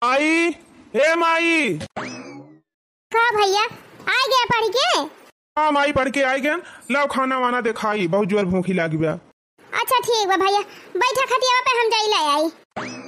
माई, हे माई। हाँ भैया आ गया पढ़ के। हाँ माई पढ़ के आई गए। लाओ खाना वाना दे खाई, बहुत जोर भूखी लागी बा। अच्छा ठीक बा भैया, बैठा खटिया पे हम जाई ले आई।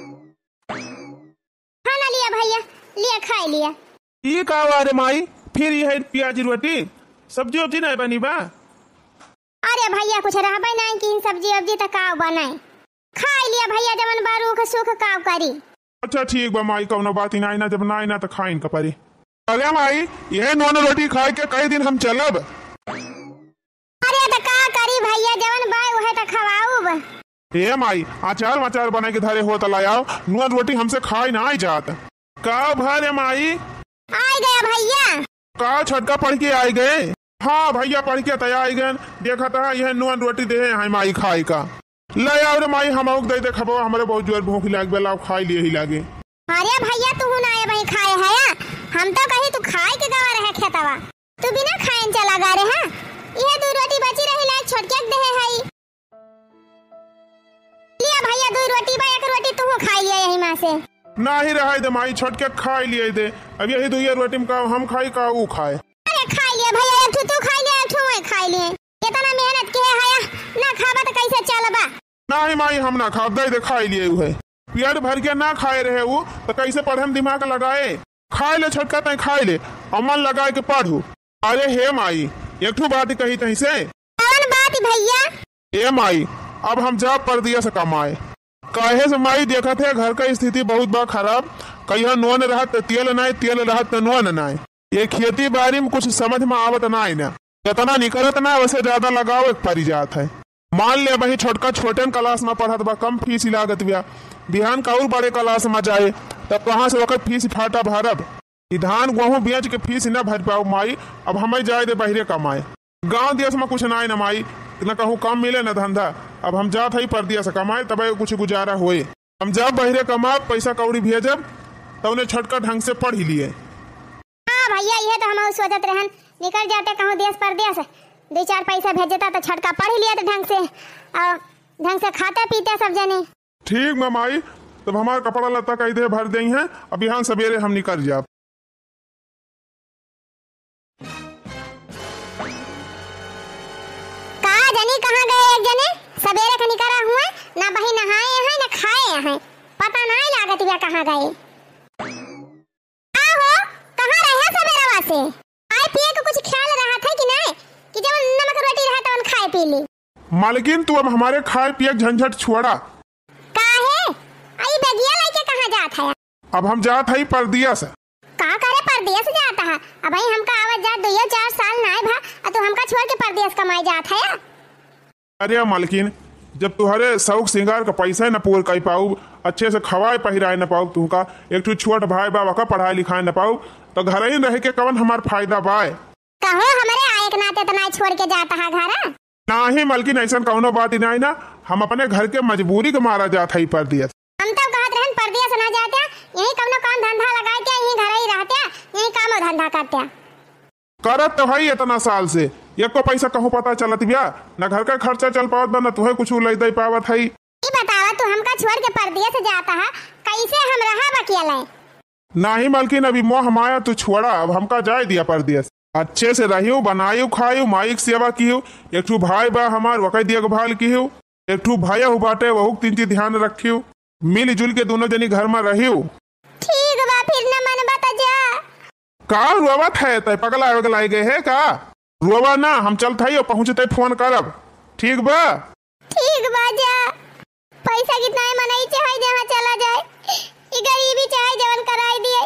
खाना लिया भैया, लिया खाई लिया। ये का रे माई, फिर ये है प्याज रोटी सब्जी वब्जी नहीं बनी बा? अरे भैया कुछ रहबे नहीं कि सब्जी वब्जी तक का बनाए, खाई लिया भैया जमन बारू के सुख का करी। अच्छा ठीक बा माई, कौनो बात ही नहीं ना, जब ना ना तो खाइन का परी। अरे माई ये नॉन रोटी खाए के कई दिन हम चलब। अरे तो का करी भैया, जवन बाय वहे तो खवाऊब। ए माई अचार वचार बना के धरे हो तो लाओ, नॉन रोटी हमसे खाई ना आई जात। का भरे माई आ गया भैया। का छटका पढ़ के आई गए? हाँ भैया पढ़ के तैयार आई गए। देखा था यह नॉन रोटी दे है माई खाई का। ले आओ रे माई, हम दे दे खबो, हमारे बहुत जोर भूख लाग बेला, खाई लिए ही लागे। अरे भैया तू ना आए भाई खाए है, हम तो कही तू खाए के गवा रहे खेतवा, तू बिना खाए चला गा रहे हैं। यह दो रोटी बची रही लाइक छोटके दे है। लिया भैया दो रोटी बा, एक रोटी तू खा लिया यही में से। ना ही रहा दे माई, छोटके खाई लिए दे। अब यही दो रोटी में का हम खाई का वो खाए। अरे खा लिया भैया, एक तू खा लिया, एक मैं खा लिए। इतना मेहनत के है ना, खाबा तो कैसे चलबा? ना ही माई हम ना खा दे खाई लिए हुए। पेट भर के ना खाए रहे वो तो कैसे पढ़े में दिमाग लगाए। खाए ले छोटका तय खाए ले, अमन लगाए के पढ़ू। अरे हे माई एक बात कही तही से। कौन बात भैया? ए माई अब हम जब पर दिया से कमाए कहे से माई, देखा थे घर का स्थिति बहुत बा खराब। कहीं नोन रहत तेल नहीं, तेल रहत नोन नहीं। ये खेती बाड़ी में कुछ समझ में आवत नहीं ना, जितना निकलत ना वैसे ज्यादा लगाओ एक परी जात है। मान ले वही छोटका छोटे क्लास में पढ़त बा, कम फीस लागत बिया। बिहान का और बड़े क्लास में जाए तब कहाँ से वक्त फीस फाटा भरब। धान गेहूँ बेच के फीस न भर पाओ माई। अब हमें जाए दे बहरे कमाए, गांव देश में कुछ ना माई, न कहूँ कम मिले न धंधा। अब हम जात है परदिया से कमाए, तब कुछ गुजारा होए। हम जब बहरे कमा पैसा कौड़ी भेजब तब उन्हें छोटका ढंग से पढ़ ही लिए। हाँ भैया ये तो हम सोचत रहन, निकल जाते कहूँ देश परदेश, दो चार पैसा भेजता तो छटका पढ़ लिया तो ढंग से, और ढंग से खाते पीते सब जने। ठीक है माई, तब हमारा कपड़ा लता का इधर भर दें हैं। अब यहाँ सवेरे हम निकल जाब। कहाँ जनी कहाँ गए एक जने, सवेरे का निकला हुआ ना, बही नहाए हैं ना खाए हैं, पता नहीं लागत या कहाँ गए। आहो कहाँ रहे सवेरे से? खाए पिए को कुछ ख्याल रहा था कि नहीं, कि जब नमक रोटी रहा तो खाए पी ली। मालकिन तू अब हमारे खाए पिए झंझट छोड़ा। काहे आई बेगिया लेके कहाँ जात है? अब हम जात है परदिया से। का करे परदेश जाता है? अब भाई हमका आवाज जात 2-4 साल ना है भा, तो हमका छोड़ के परदेश कमाई जात है। अरे मालकिन जब तुम्हारे शौक श्रृंगार का पैसा न पूर कर पाऊ, अच्छे से खवाए पहिराए न पाऊ, तुमका एक छोट भाई बाबा का पढ़ाई लिखाए न पाऊ, तो घर ही रह के कवन हमार फायदा बाय। कहो हमारे आए के नाते तो नहीं छोड़ के जाता है घर। ना ही मालकिन ऐसा कौनो बात ही नहीं ना, हम अपने घर के मजबूरी के मारा जात है परदेश। हम तो कहत रहन परदेश ना जाते, यही कौनो काम धंधा लगाए के यही घर ही रहते, यही काम धंधा करते। करत तो भाई इतना साल से एक को पैसा कहूँ पता चलत बिया, न घर का खर्चा चल पावत बा, न तुहे कुछ ले दे पावत है। ई बतावा तू हमका छोड़ के परदेश जाता है, कैसे हम रहा बकिया? ना ही मालकिन अभी मोह माया तू छोड़ा, अब हमका जाए दिया परदेश। अच्छे से रहियो, बनायु खायु, माइक सेवा की। एक भाई बा हमार वक़्त देखभाल की। एक भैया हो बाटे वहु तीन ध्यान रखियो, मिलजुल के दोनों जनी घर में रहियो। ठीक बा फिर न मन बता जा। का रोवत है तय पगला वगलाई गए है का? रोवा ना, हम चलते ही पहुँचते फोन करब। ठीक बा? ठीक बा जा। पैसा कितना है मनाई चाहे जहाँ चला जाए, ये गरीबी चाहे जवन कराई दिए।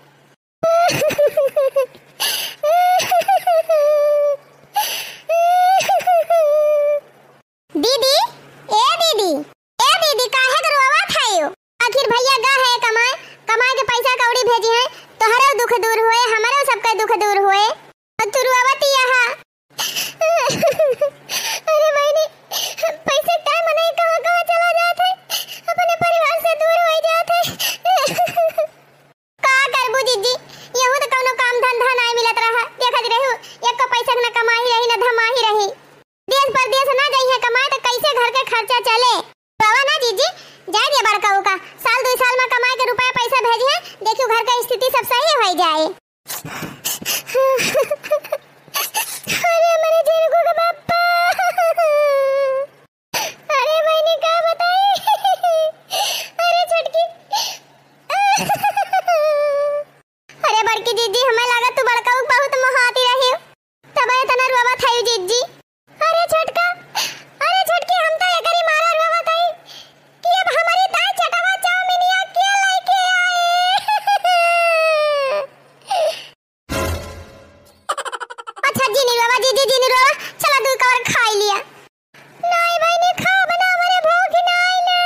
दीदी ए दीदी, ए दीदी काहे रोवत है? आखिर भैया गा है कमाए, कमाए के पैसा कौड़ी भेजी है, तोहरा दुख दूर हुए, हमारा सबका दुख दूर हुए, और तू रोवत यहाँ। अरे बहनी पैसे का मनाई कहाँ कहाँ चला जाते, अपने परिवार से दूर हो जाते। का करबू दीदी, यहू तो कोनो काम धंधा नहीं मिलत रहा। देखत रहू एक को पैसा न कमा ही रही न धमा ही रही। देश परदेश ना गई है कमाए तो कैसे घर के खर्चा चले? बाबा ना दीदी जाए दिया बड़का का साल 2 साल में कमाए के रुपया पैसा भेजे, स्थिति सब सही हो जाए। अरे मेरे जिनको का बापा, अरे मैंने क्या बताई, अरे छटकी, अरे बड़की जीजी हमें लगा तू बड़का बहुत महाती रही तब तना रुआ था जीजी। अरे छटका, अरे छटकी हम तो एकरी मारा रुआ था कि अब हमारी ताई चटावा चाउमीनिया क्या लेके आए। अच्छा जी नहीं बाबा, जीजी जी नहीं रुआ, चला दू कवर खा लिया। नहीं भाई ने खा बना हमारे भूख नहीं ना।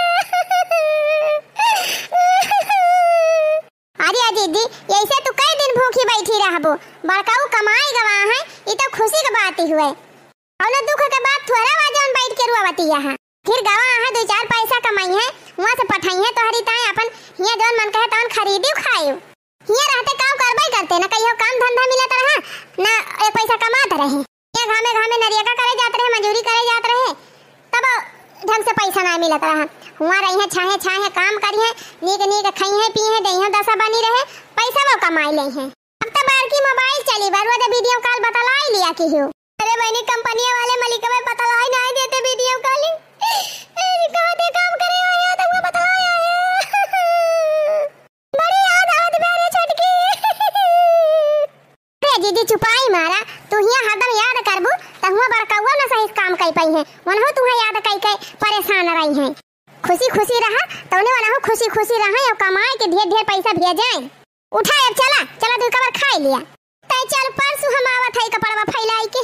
अरे जीजी ऐसे तो कई दिन भूखी बैठी रहबो, बड़काऊ कमाई गवा है, ये तो खुशी की बात ही हुए। और दुख के बाद थोड़ा वाजन बैठ के रुआवती है, फिर गवा है 2-4 पैसा कमाई है, वहां से पठाई है तो हरी ताई अपन हिया जोन मन कहे तौन खरीदी खाइयो। हिया रहते काम करबे करते ना, कहियो काम धंधा मिलत रहा ना, एक पैसा कमात रहे, ये घामे घामे नरिया करे जात रहे, मजूरी करे जात रहे, तब ढंग से पैसा ना मिलत रहा। वहां रही है छाहे छाहे काम करी है, नीक नीक खाई है पी है, दही दशा बनी रहे, पैसा वो कमाई ले है। अब तो बारकी मोबाइल चली, बार वीडियो कॉल बतलाई लिया की हो। अरे मैंने कंपनी वाले मलिक में बतलाई नहीं देते वीडियो कॉलिंग, कहते काम करे आया तो वो बतलाया है। बड़ी याद आवत मेरे छटकी। रे दीदी चुपाई मारा, तू हिया हरदम याद करबू त हुआ बड़कावा ना सही काम कई पई है, वनहो तू याद कई कई परेशान रही है। खुशी खुशी रहा तौने वाला हो, खुशी खुशी रहा और कमाए के ढेर ढेर पैसा भेज जाए। उठा अब चला चला तू कवर खा लिया, तै चल परसों हम आवत है कपड़वा फैलाई के।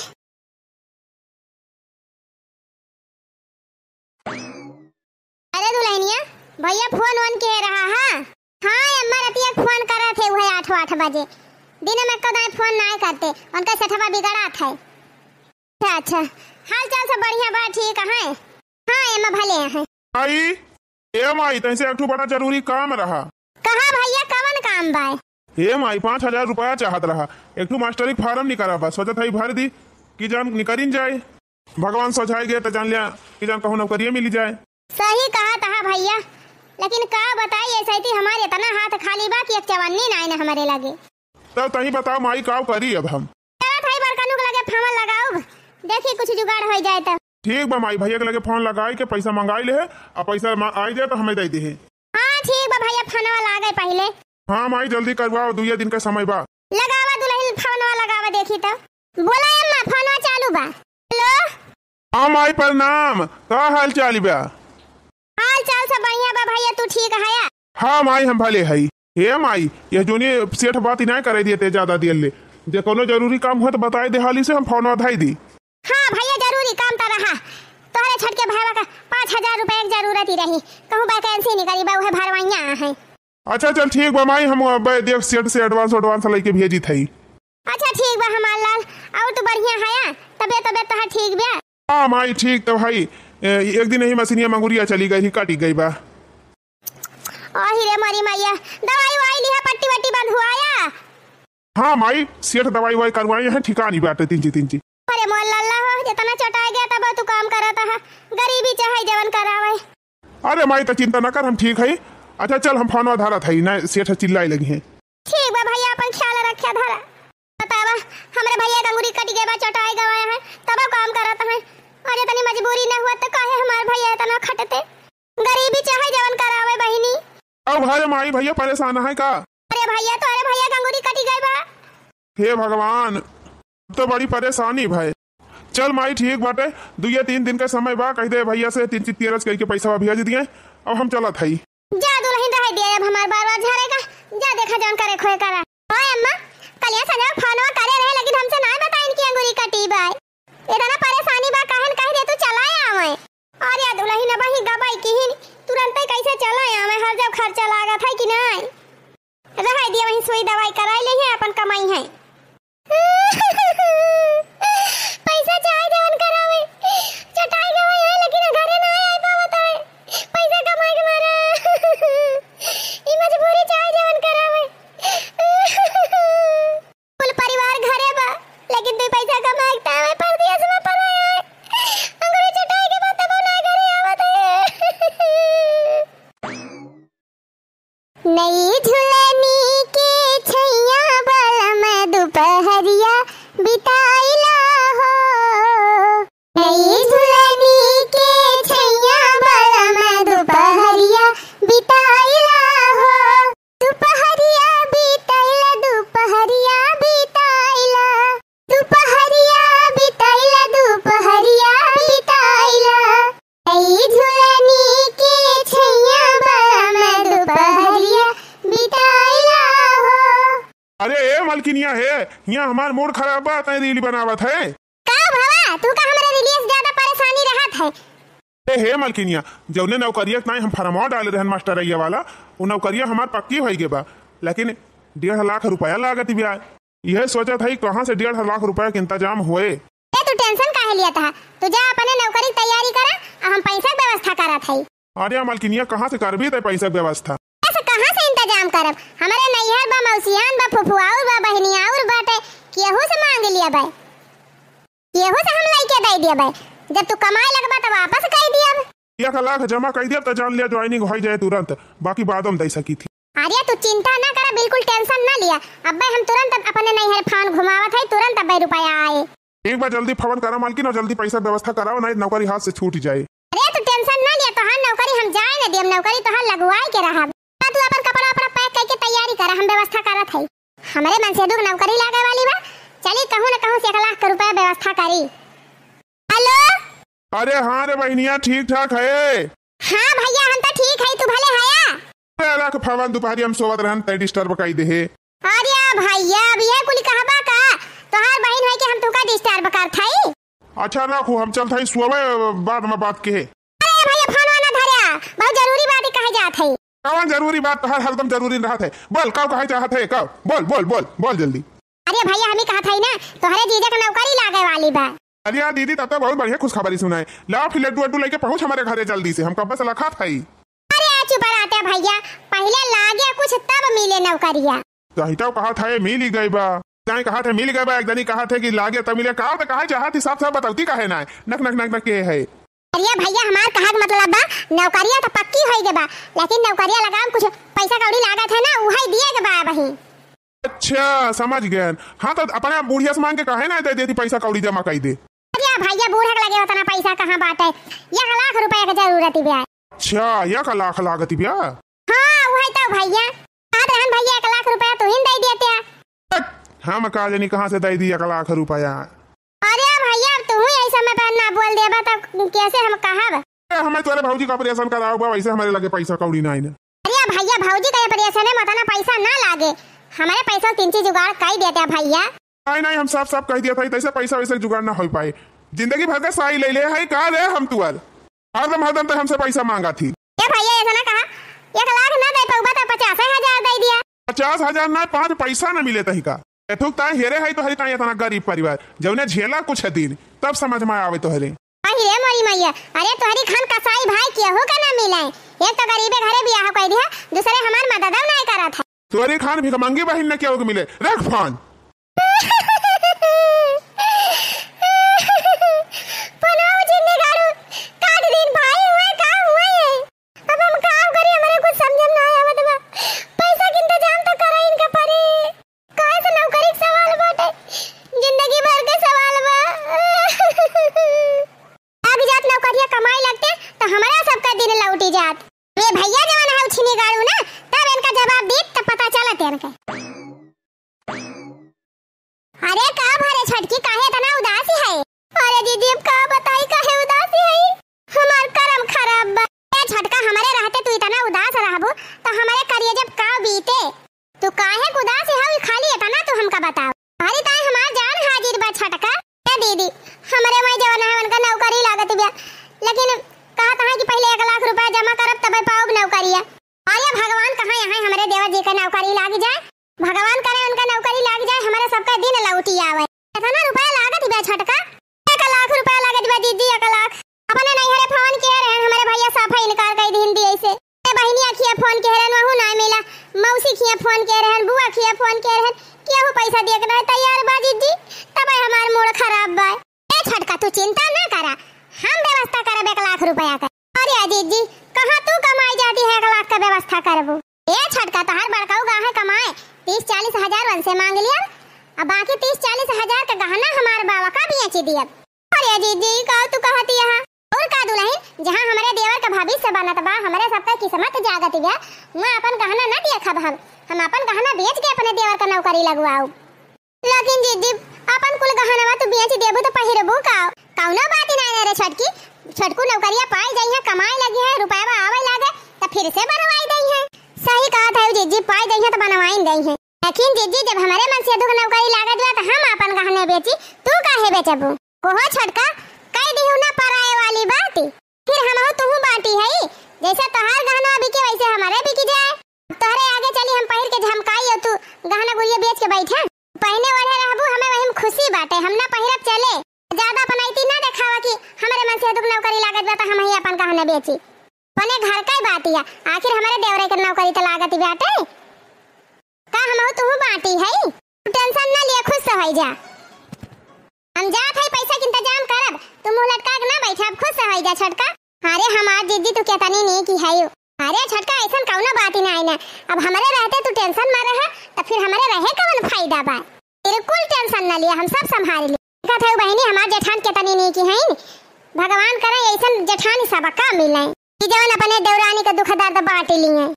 अरे दुल्हनिया भैया फोन ऑन के रहा है। हां अम्मा रतिया फोन कर रहे थे, वही 8 बजे, दिन में कदाई फोन नहीं करते, उनका सेठवा बिगड़ा था। अच्छा हाल चाल सब बढ़िया बा, ठीक है। हां अम्मा भले हैं। आई ए माई तैसे एक बड़ा जरूरी काम रहा। कहा भैया कवन काम बा? ए माई 5000 रुपया चाहत रहा, एक मास्टरी फार्म निकला बा, सोचत है भर दी कि जान निकरिन जाए, भगवान सोचाई गए तो जान लिया कि जान कहूं नौकरियां मिल जाए। सही कहा था भैया, लेकिन का बताई ऐसा थी हमारे इतना हाथ खाली बा कि एक चवन्नी नहीं ना हमारे लगे। तब तही बताओ माई का करी अब हम। चला थाई बड़कानु के लगे फोन लगाओ, देखी कुछ जुगाड़ हो जाए तो। ठीक बा माई, भैया के लगे फोन लगाई के पैसा मंगाई ले है, और पैसा आई जाए तो हमें दे दी है। हां ठीक बा भैया, फोनवा लागे पहले। हाँ माई जल्दी करवाओ, 2 दिन का समय बा। लगावा दुल्हन फोनवा लगावा, देखी तो। बोला अम्मा फोनवा चालू बा। हेलो हाँ माई प्रणाम, का हाल चाल बा? हाल चाल सब बढ़िया बा भैया, तू ठीक है? हाँ माई हम भले है। हे माई ये जोनी सेठ बात ही नहीं करे दिए ज्यादा दिल ले, जे कोनो जरूरी काम हो तो बताई दे हाली से, हम फोन उठाई दी। हाँ भैया जरूरी काम तो रहा, तोहरे छटके भाईवा का 5000 रुपए की जरूरत ही रही, कहूं वैकेंसी निकली बा, वह भरवाइया है। अच्छा चल ठीक बा माई, हम देख सेठ से एडवांस लेके भेजी थी। अच्छा ठीक बा हमार लाल, और तो बढ़िया है, तबियत तो ठीक बा? हाँ माई ठीक तो भाई, एक दिन ही मशीनिया मंगुरिया चली गई थी, काटी गई बा। ओही रे मारी मैया, दवाई वाई लिया, पट्टी वट्टी बंद हुआया? हाँ माई सेठ दवाई वाई करवाई है, ठिकानी बाटे 3 अरे मोल लल्ला हो, जितना चटाई गया तब तू काम करता है, गरीबी चाहे जवन करावे। अरे माई तो चिंता न कर, हम ठीक है। अच्छा चल हम फोन धारा था ना, सेठ चिल्लाई लगी है। ठीक बा भैया, अपन ख्याल रखिया धारा। बतावा हमरे भैया का अंगूरी कट गया बा, चटाई गवाया है, तब काम करता है, और इतनी मजबूरी न हुआ तो काहे हमार भैया इतना खटते, गरीबी चाहे जवन करावे बहिनी। अब भाई माई भैया परेशान है का? अरे भैया तो अरे भैया का अंगूरी कटी गई बा। हे भगवान तो बड़ी परेशानी भाई। चल माई ठीक बाटे, 2-3 दिन का समय बा, कह दे भैया से 3-3 करके पैसा भेज दिए, अब हम चलत है। जा दुल्हन रह दिया, अब हमार बार झरेगा, जा देखा जान करे खोए करा। ओए अम्मा कलिया सजा फोनवा करे रहे, लेकिन हमसे ना बताइन की अंगूरी कटी बा, इतना परेशानी बा, कहन कह दे तू चला आवे। और या दुल्हन अब ही गबाई की ही तुरंत कैसे चला आवे, हर जब खर्चा लागत है कि नहीं, रह दिया वहीं सुई दवाई कराई ले है, अपन कमाई है। पैसा चाहे जवन करावे, चटाई गवाई है, लेकिन घरे ना आए पावत है, पैसा कमाए के मारे ई मजबूरी चाहे जवन करावे। कुल परिवार घरे बा, लेकिन तू पैसा कमाए के तावे परदेश में पड़ा है, अंगूरी चटाई के बाद तब ना घरे आवत है। नई झुलनी के अरे ए मलकिनिया है, यहाँ हमार मूड खराब बा तय रील बनावत है। का भवा तू का हमरा रिलीज ज्यादा परेशानी रहत है। ए हे मलकिनिया, जौने नौकरिया नहीं हम फरमाओ डाले रहन मास्टरैया वाला, वो नौकरिया हमार पक्की हो गई बा, लेकिन 1.5 लाख रुपया लागत बिया। यह सोचा था कहाँ से 1.5 लाख रुपया के इंतजाम हुए। तू टेंशन काहे लिया था, तू जा अपने नौकरी की तैयारी करा, हम पैसा की व्यवस्था करत हई। अरे मलकिनिया कहाँ से करबी ते पैसा की व्यवस्था? ऐसे कहाँ से इंतजाम करब, हमारे नैहर बा, मौसियान बा, फुफुआउर बा, बहनियाउर बाटे, केहू से मांग लिया बा, केहू से हम लइके दे दिया बा। जब तू कमाए लगबा तो वापस कर दिया। 1 लाख जमा कर दिया तो जान लिया ज्वाइनिंग हो जाए तुरंत, बाकी बाद में दे सकी थी। अरे तू चिंता ना करा, बिल्कुल टेंशन ना लिया। अब्बे हम तुरंत अपने नैहर फान घुमावत है, तुरंत अब्बे रुपया आए। एक बार जल्दी फोन करा मालकिन और जल्दी पैसा व्यवस्था कराओ, नहीं नौकरी हाथ से छूट जाए। अरे तू टेंशन ना लिया, तोहार नौकरी हम जाए ना देम, नौकरी तोहार लगवाए के रहब। तू अपन कपड़ा अपना पैक करके तैयारी कर, हम व्यवस्था करत है। हमारे मन से दुख नौकरी लागे वाली बा, चली कहूं ना कहूं से 1 लाख रुपया व्यवस्था करी। हेलो अरे हाँ रे बहनिया, ठीक ठाक है? हाँ भैया हम तो ठीक है, तू भले हया? रख फवन दोपहरी हम सोवत रहन तय डिस्टर्ब कई दे। अरे भैया अब ये कुल कहबा का, तोहार बहन है कि हम तुका डिस्टर्ब करत हई। अच्छा रखो, हम चलत हई सोवे, बाद में बात के। अरे भैया फोन वाला धरया, बहुत जरूरी बात कहे जात है। कौन जरूरी बात? तो हरदम जरूरी रहत है, बोल कब कहे चाहत है, कब बोल बोल बोल बोल जल्दी। अरे भैया हमें कहत है ना, तोहरे जीजा का नौकरी लागे वाली बा। अरे यार दीदी, तब तो बहुत बढ़िया खुशखबरी सुनाए। लाओ फिर लड्डू वड्डू लेके पहुंच हमारे घरे जल्दी से, हम कब से लखा था। अरे चुप रहते भैया, पहले लागे कुछ तब मिले नौकरिया। तो कहा था मिल ही गई बा, जाए कहा था मिल गई बा, एक दिन कहा थे कि लागे तब मिले, कहा तो कहा चाहती साफ साफ बताती काहे ना नक नक नक नक के है। अरे भैया हमार कहा मतलब बा, नौकरिया तो पक्की होई गे बा, लेकिन नौकरिया लगाम कुछ पैसा कौड़ी लागत है ना, वही दिए गे बा वही। अच्छा समझ गए। हाँ तो अपने बुढ़िया से मांग के कहे ना दे देती पैसा कौड़ी जमा कर दे। अरे भैया बूढ़ा के लगे उतना पैसा कहाँ बात है, 1 लाख रुपया की जरूरत है। अच्छा 1 लाख लागत बिया? हाँ वही तो भैया, कहा रहन भैया 1 लाख रुपया तू ही दे देते। हम कहा जानी कहाँ से दे दी 1 लाख रुपया। अरे भैया तू ही ऐसा में ना बोल देबा तो कैसे हम कहब। हमें तुम्हारे भाऊजी का ऑपरेशन कराओ बा, वैसे हमारे लगे पैसा कौड़ी नहीं ना। अरे भैया भाऊजी का ऑपरेशन है, मतलब पैसा ना लागे, हमारे पैसा 3 चीज जुगाड़ कर देते हैं भैया। नहीं हम साफ साफ कह दिया था, तैसे पैसा वैसे जुगाड़ ना हो पाए। जिंदगी भर का साई ले ले है का रे हम तुअर, हरदम तो हमसे पैसा मांगा थी। ये भैया ऐसा ना कहा, 1 लाख ना दे पाऊबा तो 50,000 दे दिया। 50,000 ना 5 पैसा न मिले तही का। एथुकता हेरे है तो हरी का इतना गरीब परिवार, जौने झेला कुछ दिन तब समझ में आवे तो हरे। अरे मोरी मैया, अरे तोहरी खान कसाई भाई केहू का ना मिले, एक तो गरीबे घरे बियाह कर दिया, दूसरे हमार मदद नहीं करा था। तोरी खान भिखमंगी बहन ने क्या मिले, रख फोन। अरे का भरे छटकी काहे इतना उदासी है? अरे दीदी अब का बताई काहे उदासी है? हमार करम खराब बा। ये छटका हमारे रहते तू इतना उदास रहबो तो हमारे करिए जब का बीते। तू काहे उदास है खाली इतना तू हमका बताओ। अरे ताई हमार जान हाजिर बा छटका। ए दीदी हमारे वही जवान है उनका नौकरी लागत बिया, लेकिन कहा था कि पहले 1 लाख रुपया जमा करब तब पाओ नौकरिया। अरे भगवान कहां यहाँ हमारे देवर जी का नौकरी लाग जाए, भगवान करे उनका नौकरी लाग जाए, हमारे सबका दिन लौटी आवे। इतना रुपया लागत बे छटका, 1 लाख रुपया लागत बे दीदी 1 लाख। अपने नैहरे फोन किए रहे हमारे भैया साफा इनकार कर दी हिंदी ऐसे। ए बहनिया खिया फोन किए रहे वहु ना मिला, मौसी खिया फोन किए रहे, बुआ खिया फोन किए रहे, केहू पैसा दे के तैयार बा दीदी, तब हमार मूड खराब बा। ए छटका तू चिंता ना करा, हम व्यवस्था करब 1 लाख रुपया का। अरे अजीत जी कहां तू कमाई जाती है 1 लाख का व्यवस्था करबो? ए छटका तो हर बड़काऊ गाहे कमाए 30-40 हजार वन से मांग लिया, अब बाकी 30-40 हजार का गहना हमारे बाबा का बेच दिया। अरे दीदी का तू कहती है और का दुल्हन जहां हमारे देवर का भविष्य बनत बा, हमारे सबका किस्मत जागत बा, मैं अपन गहना न देखब, हम अपन गहना बेच के अपने देवर का नौकरी लगवाऊ। लेकिन दीदी अपन कुल गहना तो बेच देबो तो पहिरबो का कौनो बात नहीं रे छटकी। छटकू नौकरिया पाई जाई है, कमाई लगी है, रुपया आवे लागे तो फिर से बनवाई दई है। सही कहा था जीजी, पाई दई है तो बनवाई दई है, लेकिन जीजी जब हमारे मन से दुख नौकरी लागत बा त हम अपन गहने बेची, तू काहे बेचबू? कोहो छोटका कह दिहु ना पराए वाली बात, फिर हमहु तुहु बाटी है, जैसे तोहार गहना बिके वैसे हमारे बिकी जाए। तोहरे आगे चली हम पहिर के झमकाई और तू गहना गुड़िया बेच के बैठे, पहने वाले रहबू, हमें वही में खुशी बाटे, हम ना पहिरब चले। ज्यादा पनाइती ना देखावा कि हमारे मन से दुख नौकरी लागत बा त हम ही अपन गहने बेची, पने घर का ही बात है, आखिर हमारे देवरे के नौकरी त लागत बाटे का हमहु तुहु बाटी है। टेंशन ना लिए, खुश हो जा, हम जात है पैसा के इंतजाम करब, तू मुंह लटका के ना बैठा, अब खुश हो जा छोटका। अरे हमार जीजी तू केतनी नहीं की है यो, अरे छोटका ऐसा कौनो बात ही ना है, अब हमारे रहते तू टेंशन में रहे तो फिर हमारे रहे कौन फायदा बा। बिल्कुल टेंशन ना लिया, हम सब संभाल लिए। कहत है बहनी हमार जेठान केतनी नहीं की है, भगवान करे ऐसा जेठानी सबका मिले कि जवन अपने देवरानी का दुख दर्द बांट लिए।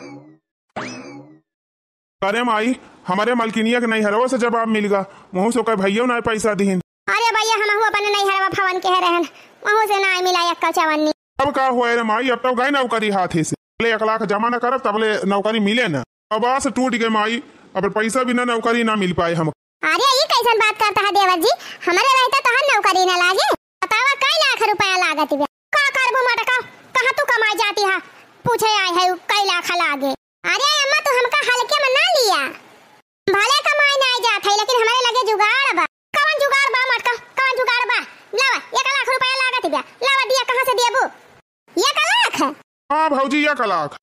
अरे माई हमारे मलकिनिया के नहीं हरवा से जवाब मिल गया, मुँह से कह भैया ना पैसा दिहिन। अरे भैया हम अपने नहीं हरवा भवन के रहन, मुँह से ना मिला एक चवन्नी। अब का हुआ रे माई, अब तो गई नौकरी हाथ से, 1 लाख जमा न करब तबले नौकरी मिले ना, अब आस टूट गए माई, अब पैसा बिना नौकरी ना मिल पाए हम। अरे ये कैसन बात करता है देवर जी, हमारे रहता तो हम नौकरी ना लागे, बतावा कई लाख रुपया लागत बा, का करबू मटका, कहां तू कमाई जाती है, पूछे आए है कई लाख लागे। अरे अम्मा तू हमका हल्के में ना लिया, भले कमाई ना जात है लेकिन हमारे लगे जुगाड़ बा। कौन जुगाड़ बा मटका, कौन जुगाड़ बा? लावा 1 लाख रुपया लागत बा, लावा दिया कहां से देबू? 1 लाख? हां भौजी 1 लाख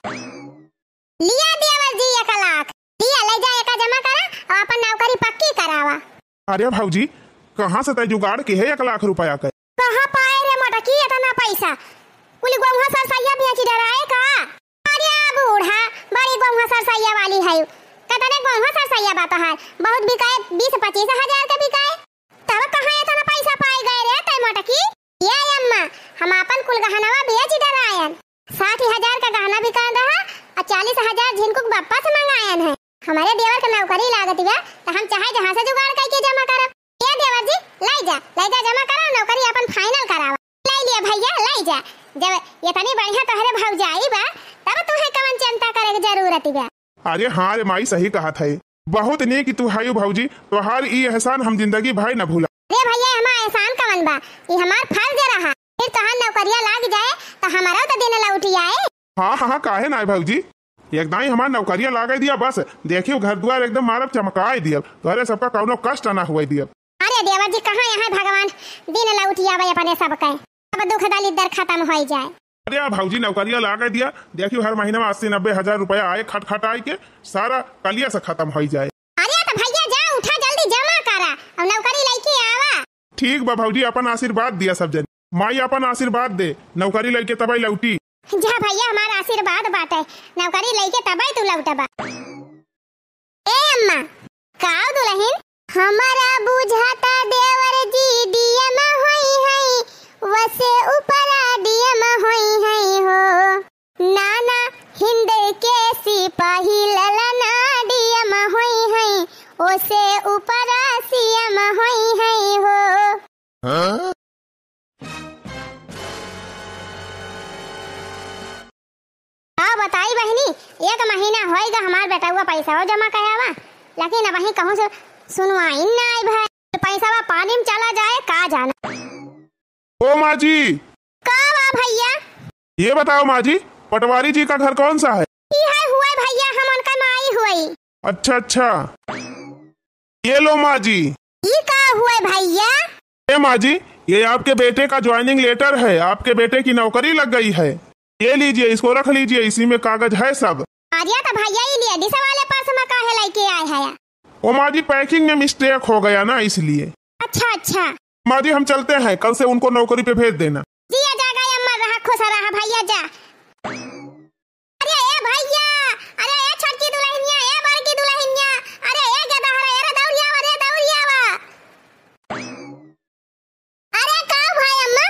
लिया देवर जी, 1 लाख लिया, ले जा 1 जमा करा और अपन नौकरी पक्की करावा। अरे भौजी कहां से तय जुगाड़ के है 1 लाख रुपया के? कहां पाए रे मटकी इतना पैसा, कुली गौहा सरसैया बेच डराए का? अरे बूढ़ा बड़ी गौहा सरसैया वाली है, कतने गौहा सरसैया बात है, बहुत बिकाए 20-25 हजार के बिकाए, तब कहां इतना पैसा पाए गए रे तय मटकी? ये अम्मा हम अपन कुल गहनवा बेच डरायन, 60 हजार का गहना बिकान रहा और 40 हजार झिनकुक बाप्पा से मंगायन है। हमारे देवर का नौकरी लागत बा तो हम चाहे जहां से जुगाड़ करके जमा करब। ये देवर जी ले जा जमा करा, नौकरी अपन फाइनल करावा। ले लिया भैया ले जा, जब इतनी बढ़िया तोहरे भौजाई बा तब तुहे कवन चिंता करे की जरूरत बा। अरे हाँ रे माई सही कहा था, बहुत नेक तू है भौजी, तोहार ई एहसान हम जिंदगी भाई न भूला। रे भैया हमारा एहसान कवन बा, ये हमार फर्ज रहा, फिर तोहार नौकरिया लाग जाए तो हमारा तो दिन लौटी आए। हाँ काहे ना भौजी, एकदम ही हमार नौकरिया लागे दिया, बस देखियो घर द्वार एकदम मारब चमकाए दिया, तोहरे सबका कौनो कष्ट ना हुए दिया। अरे देवर जी कहाँ यहाँ भगवान दिन लौटी आवे अपने सबके, अब दुख दलिदर खत्म हो जाए। अरे भौजी नौकरिया लागे दिया, देखियो हर महीने में 80-90 हजार रुपया आए, खटखटाई के सारा कलिया से खत्म हो जाए। अरे तो भैया जा उठा जल्दी जमा करा और नौकरी लेके आवा। ठीक बा भौजी, अपन आशीर्वाद दिया सब जन, माई अपन आशीर्वाद दे, नौकरी लेके तबई लौटी। जा भैया हमारा आशीर्वाद बाटे, नौकरी लेके तबई तू लौटबा। ए अम्मा काऊ दुल्हन, हमारा बुझाता देवर जी डीएम होई है, वसे ऊपरा डीएम होई है हो, नाना हिंद के सिपाही ललना डीएम होई है, ओसे ऊपरा सीएम होई है हो। हाँ? बताई बहनी 1 महीना होएगा हमार बेटा हुआ पैसा जमा करावा, लेकिन अब वही कहूँ से सुनवाई ना आई भाई, पैसा पानी में चला जाए का जाना। ओ माँ जी का भैया ये बताओ माँ जी, पटवारी जी का घर कौन सा है? है हुए भैया, हम उनका माई हुई। अच्छा ये लो माँ जी। ये का हुए भैया? ये माँ जी ये आपके बेटे का ज्वाइनिंग लेटर है, आपके बेटे की नौकरी लग गई है, ये लीजिए, इसको रख लीजिए, इसी में कागज है सब। अरे तो भैया ये लेडीज वाले पास में काहे लेके आए हैं? ओ माँ जी पैकिंग में मिस्टेक हो गया ना इसलिए। अच्छा माँ जी हम चलते हैं, कल से उनको नौकरी पे भेज देना। जी जा गया अम्मा, रहा खुश रहा भैया जा। अरे ए भैया, अरे ए छोटकी दुल्हनिया, ए बड़की दुल्हनिया, अरे ए गदहरा, ए दौड़िया वा, रे दौड़िया वा। अरे का भाई अम्मा?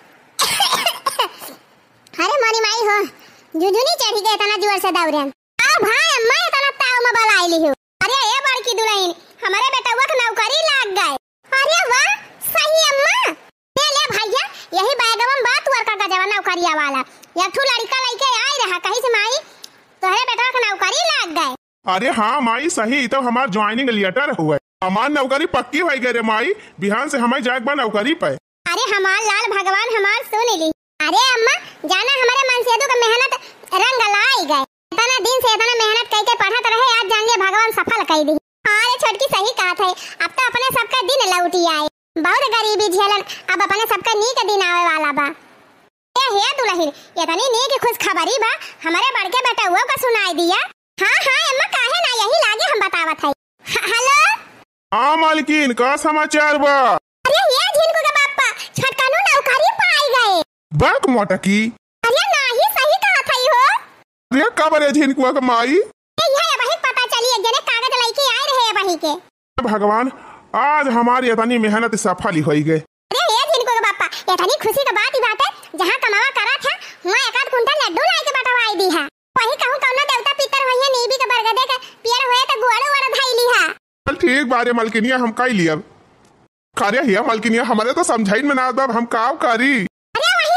अरे मोरी माई हो, जुजुनी चढ़ी गई तना जोर से दौड़न। आ भाई अम्मा इतना ताव में बलाई ली हो। अरे ए बड़की दुल्हन, हमारे बेटा वक नौकरी लाग गए। अरे वाह सही अम्मा, ले भैया यही बैगवा में बात वर्का का जवान नौकरिया वाला, एक ठू लड़का लेके आई रहा कहीं से माई, तोहरे बेटा का नौकरी लाग गए। अरे हाँ माई सही, तो हमार ज्वाइनिंग लेटर हुआ, हमार नौकरी पक्की हो गई रे माई, बिहान से हमें जाए बा नौकरी पे। अरे हमार लाल भगवान हमार सुन ली। अरे अम्मा जाना हमारे मनसेदू का मेहनत रंग लाई गए, इतना दिन से इतना मेहनत करके पढ़त रहे, आज जान लिए भगवान सफल कर दी। अरे छोटकी सही कहा था, अब तो अपने सबका दिन लौटी आए, बहुत गरीबी झेलन, अब अपने सबका नी का दिन आवे वाला बा। हे दुल्हन इतनी नी की खुश खबरी बा, हमारे बड़के बेटा हुआ का सुनाई दिया। हाँ हाँ अम्मा काहे ना, यही लागे हम बतावत है। हेलो हाँ मालकिन का समाचार बा? अरे ये झिनको के बापा छटकानु नौकरी पाई गए। बक मोटकी, अरे नहीं सही कहा था हो। अरे कब रे झिनकुआ का माई? ये वही पता चली एक जने कागज लेके आए रहे वही के। भगवान आज हमारी इतनी मेहनत सफल हो गई। अरे ये झिनको के बापा इतनी खुशी की बात ही बात है, जहाँ कमावा करा था वहाँ एक आध कुंटल लड्डू लाई के बटवाई दी है। वही कहूँ कौनो देवता पितर होइए नीबी के बरगदे के पियर होए तो गुआड़ो वाड़ा धाई ली है। चल ठीक बारे मलकिनिया हम काई लिया कार्य हिया मलकिनिया, हमारे तो समझाई में ना अब हम का करी। अरे वही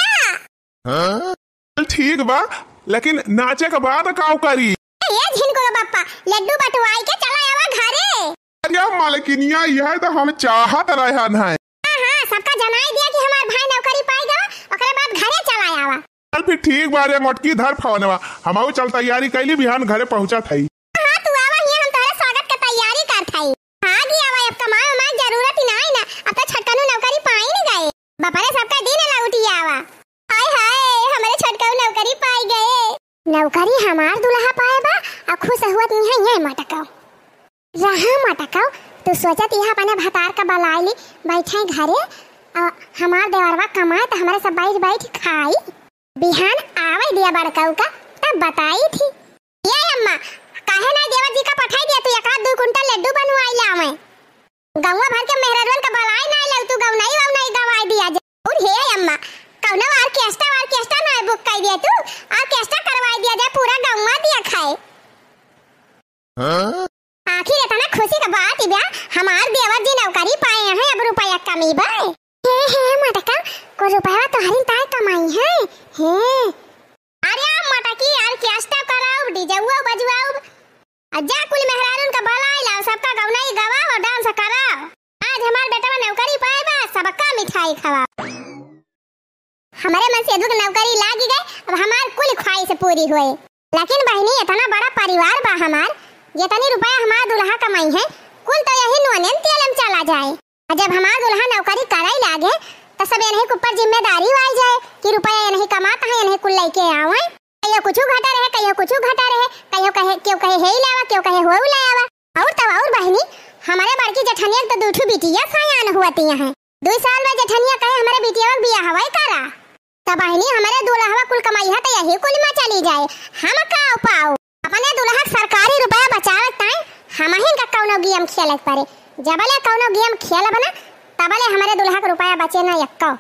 नाचा। चल ठीक बा, लेकिन नाचे के बाद का करी? ये झिनको के बापा लड्डू बटवाई के चला आवा घरे। अरे मलकिनिया यह तो हम चाहत रहन है। हां सबका जनाई दिया कि हमार भाई नौकरी पाई गवा, ओकरे बाद घरे चला आवा। चल फिर ठीक बारे मोटकी धर फोनवा, हमहु चल तैयारी कैली, बिहान घरे पहुंचा थई। हां तू आवा, ये हम तोरे स्वागत के तैयारी करत हई। हां दी आवा, अब कमाए में जरूरत ही नहीं ना, अब तो छटकानु नौकरी पाई नहीं गए, बापरे सबका दिन लौटी आवा। हाय हाय हमारे छटकानु नौकरी पाई गए। नौकरी हमार दुल्हा पाए बा, आ खुश हुआ नहीं है ये मटकाओ रहा मटकाओ। तू सोचत यहां अपने भतार का बलाईली बैठे घरे, हमार देवरवा कमाए तो हमारे सब बैठ खाई। बिहान आवे दिया बड़काऊ का तब बताई थी। ये अम्मा काहे ना देवर जी का पठाई दिया, तू एक आध 2 कुंटल लड्डू बनवाई ला। मैं गौवा भर के मेहरारवन का बलाई ना लऊ, तू गौनाई गवाई दिया जे। और हे अम्मा कौनो ऑर्केस्ट्रा ना बुक कर दिया, तू ऑर्केस्ट्रा करवाई दिया जे, पूरा गौवा दिया खाए। आखिर इतना खुशी का बात बा, हमार देवर जी नौकरी पाए हैं, अब रुपया कमी बा। हे मटका को रुपया तो हरी ताई कमाई है। हे अरे मटकी ऑर्केस्ट्रा कराओ, डीजेवा बजवाओ, अज्जा कुल मेहरारून का बलाई लाओ, सबका गौनाई गवाओ और डांस कराओ। आज हमार बेटा नौकरी पाए बा, सबका मिठाई खवाओ। हमारे मन से दुख नौकरी लागी गई, अब हमार कुल ख्वाहिश पूरी हुई। लेकिन बहनी इतना बड़ा परिवार बा हमार, जितनी रुपया हमार दुल्हा कमाई है कुल तो यही नोने तेलम चला जाए। जब हमार दुल्हा नौकरी कराई लागे तो सब इन्हीं के ऊपर जिम्मेदारी आ जाए कि रुपया इन्हीं कमाता है, इन्हीं कुल लेके आवे। कहियो कुछ घटा रहे, कहियो कुछ घटा रहे, कहियो कहे क्यों कहे हे लावा, क्यों कहे हो लावा। और तब और बहनी हमारे बड़की जेठनिया तो दूठू बिटिया सयान हुआती हैं। 2 साल में जेठनिया कहे हमारे बिटिया का बियाह हवाई करा, तब बहनी हमारे दुल्हा कुल कमाई है तो यही कुल में चली जाए। हम का पाओ अपने दुल्हा सरकारी रुपया बचावत ताई हम ही का कौनो गेम खेलत पारे, जबले कौनो गेम खेलब ना तबले हमारे दुल्हा का रुपया बचे ना यक्का।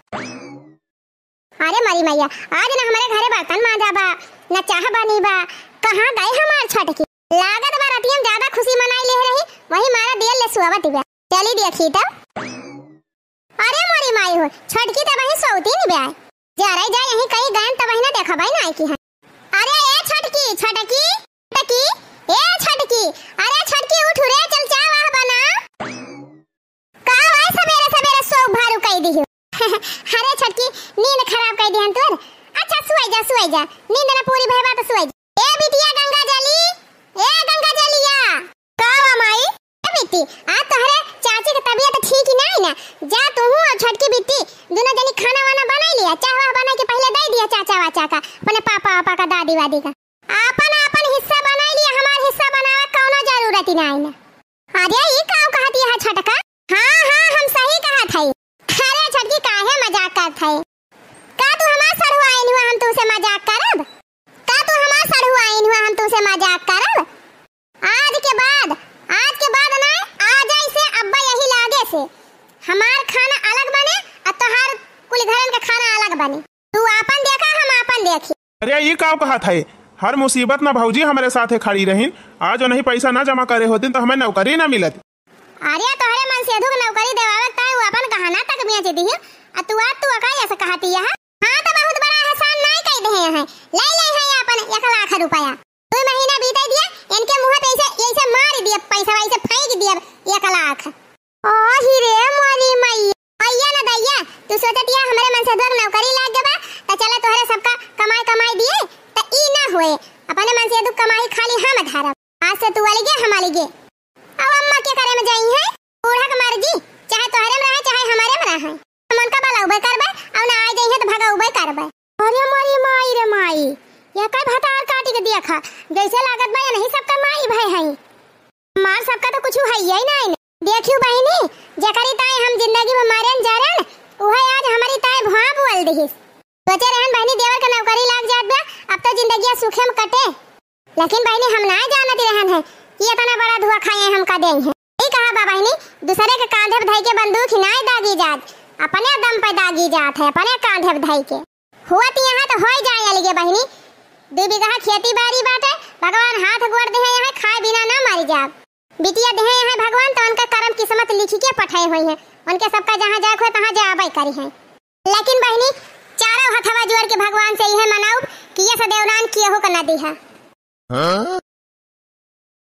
अरे मरी मैया आज ना हमारे घरे बर्तन मांजा बा, ना चाह बनी बा, कहां गए हमार छटकी। लागत बा रतियम ज्यादा खुशी मनाई ले रही, वही मारा दिल ले सुवत बा। चली देखी तो अरे मरी माई हो छटकी तो वही सौती नहीं बा, जा रही जा यही कहीं गए तो वही ना देखा भाई ना की है। अरे ए छटकी छटकी छटकी ए छटकी, अरे छटकी उठ रे, चल चाय वाह बना। का भाई सवेरे सो भारू कई दी। अरे छटकी नींद खराब कर दी हन तोर। अच्छा सुई जा नींद ना पूरी भइबा तो सुई जा। ए बिटिया गंगा जली, ए गंगा जलिया का माई। ए बिटी आज तोहरे चाची की तबीयत ठीक ही नहीं ना, जा तू और छटकी बिटी दोनों जनी खाना वाना बना लिया, चाय वाह बना के पहले दे दिया चाचा वाचा का, अपने पापा का दादी वादी का अपन हिस्सा बना लिया, हमार हिस्सा बनावे कोनो जरूरत ही नहीं ना। अरे ये काऊ कहती है छटका। हां हम सही कहा था। अरे छटकी काहे मजाक करत है, का तू हमार सड़ुआइन हुआ हम तुमसे मजाक करब, का तू हमार सड़ुआइन हुआ हम तुमसे मजाक करब। आज के बाद ना आ जाए से अब्बा यही लागे से हमार खाना अलग बने और तोहार कुल घरन के खाना अलग बने, तू अपन देखा हम अपन देखी। अरे ये का कहा था, हर मुसीबत में भौजी हमारे साथे खड़ी रहीन, आज नहीं पैसा ना जमा करे होती तो हमें नौकरी ना मिलत। अरे तोहरे मन से दुख नौकरी देवावत ता वो अपन कहाना तक बेच दी है, आ तू अकाई ऐसे कहती है। हां तो बहुत बड़ा एहसान नहीं कह दे हैं, ले है अपन 1 लाख रुपया 2 महीना बीते दिया, इनके मुंह पे ऐसे ऐसे मार दिया पैसा ऐसे फेंक दिया 1 लाख। ओ ही रे मोरी मैया ना दैया तू सोचतिया हमरे मन से दो नौकरी लाग गबा त चला तोहरे सबका कमाई दिए त ई ना होए अपने मन से दो कमाई खाली हम धारब। आज से तू वाली गे हम वाली गे। अब अम्मा के करे में जाई है बूढ़ा के मर्जी चाहे तोहरे में रहे चाहे हमारे में रहे हम उनका भला उबे करबे और ना आ जाई है तो भगा उबे करबे। अरे मोरी माई रे माई ये का भातार काटी के देखा जैसे लागत बा नहीं सबका माई भाई है मार सबका तो कुछ है ही नहीं। देखियो बहिनी जकरी ताई हम जिंदगी में मारन जा रहे उहे आज हमारी ताई भुआ बोल दही सोचे रहन बहिनी देवर का नौकरी लाग जात बा अब तो जिंदगी सुखे में कटे लेकिन बहिनी हम ना जानत रहन है कि इतना बड़ा धुआं खाए हम का दें है। ई कहा बा बहिनी दूसरे के कांधे पे धई के बंदूक नहीं दागी जात अपने दम पे दागी जात है अपने कांधे पे धई के हुआ त यहां तो होई जाए अलगे बहिनी 2 बीघा खेती बाड़ी बाटे भगवान हाथ गोड़ दे यहां खाए बिना ना मारी जाब बिटिया दे यहाँ भगवान तो उनका कर्म किस्मत लिखी के पठाई हुई है उनके सबका जहाँ जाए हो तहाँ जाबे करी है। लेकिन बहनी चारों हथवा जोड़ के भगवान से यह मनाऊ कि ये सदैवरान किए हो का न दी है।